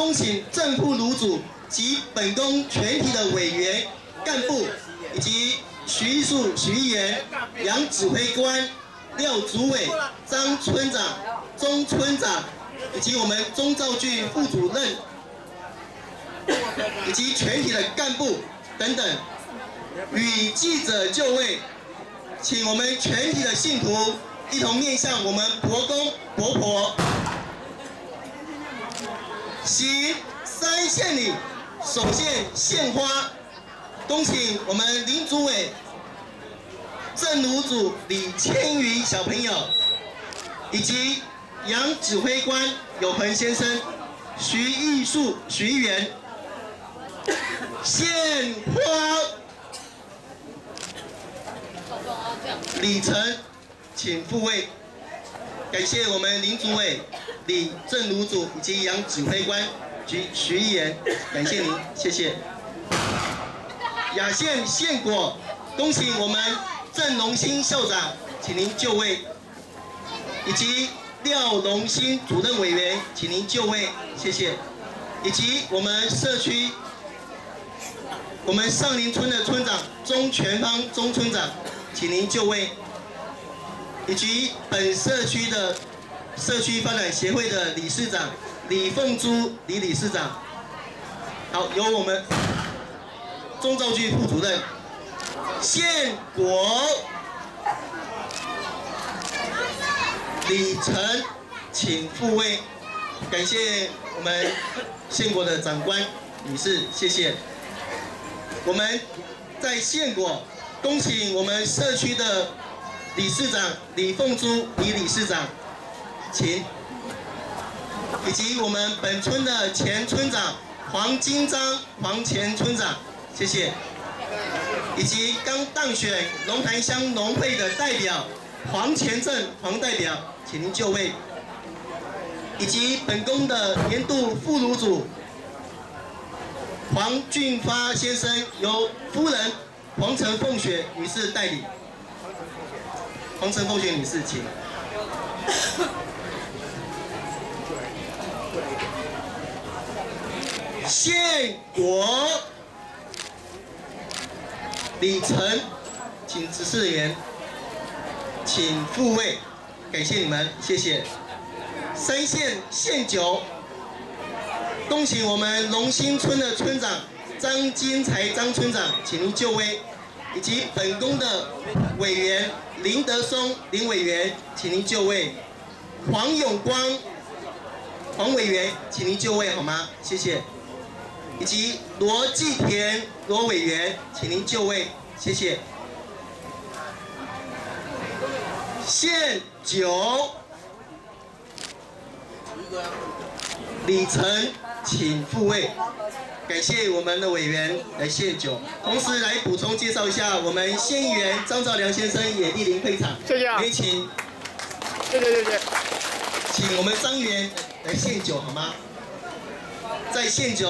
恭请正副炉主及本宫全体的委员、干部，以及徐艺术、徐议员、杨指挥官、廖主委、张村长、钟村长，以及我们钟兆俊副主任，以及全体的干部等等，与记者就位，请我们全体的信徒一同面向我们伯公伯婆，行3献礼，首献献花，恭请我们林主委、正炉主李千云小朋友，以及杨指挥官有恒先生、徐艺术、徐议员献花。礼成，请复位。感谢我们林主委、李正炉主以及杨指挥官及徐议员，感谢您，谢谢。雅献献果，恭请我们郑荣兴校长，请您就位，以及廖荣兴主任委员，请您就位，谢谢。以及我们社区，我们上林村的村长钟全芳钟村长，请您就位。以及本社区的社区发展协会的理事长李凤珠李理事长，好，由我们钟兆俊副主任献果礼成，请复位。感谢我们献果的长官女士，谢谢。我们在献果，恭请我们社区的理事长李凤珠李理事长，请，以及我们本村的前村长黄金章黄前村长，谢谢，以及刚当选龙潭乡农会的代表黄前正黄代表，请您就位，以及本宫的年度副炉主黄俊发先生，由夫人黄陈凤雪女士代理。黄陈凤雪女士，请。献果礼成，请执事员请复位，感谢你们，谢谢。3献献酒，恭请我们龙兴村的村长张金才张村长，请您就位，以及本宫的委员林德松林委员，请您就位。黄永光黄委员，请您就位好吗？谢谢。以及罗继田罗委员，请您就位，谢谢。献酒礼成，请复位。感谢我们的委员来献酒，同时来补充介绍一下我们县议员张兆良先生也莅临会场， 谢谢。 也请， 谢谢。 请我们张员来献酒好吗？在献酒。